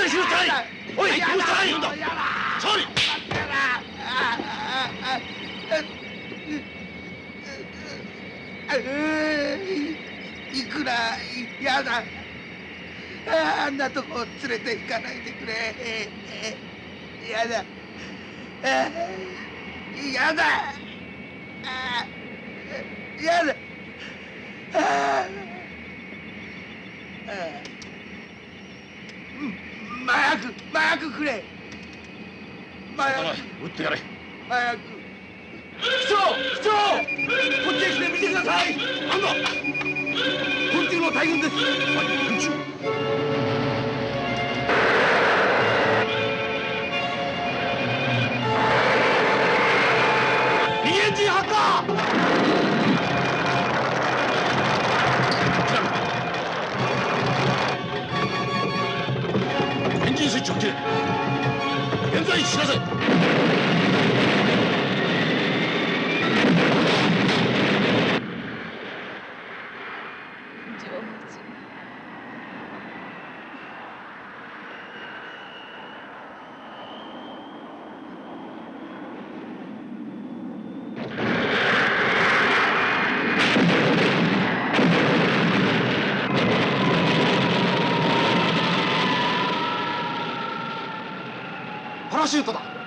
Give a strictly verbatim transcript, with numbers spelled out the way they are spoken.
しなさい。おい、どうしたらいいんだ。チャーリー。 いくらやだ。あんなとこ連れて行かないでくれ。やだ。やだ。やだ。麻薬、麻薬くれ。麻薬。 撃ってやれ。 麻薬。市長、市長、こっちへ来て見てください。なんだ。昆虫の大群です。はい、昆虫。右エンジン発火。エンジンスイッチを切れ。現在知らせ。パラシュートだ。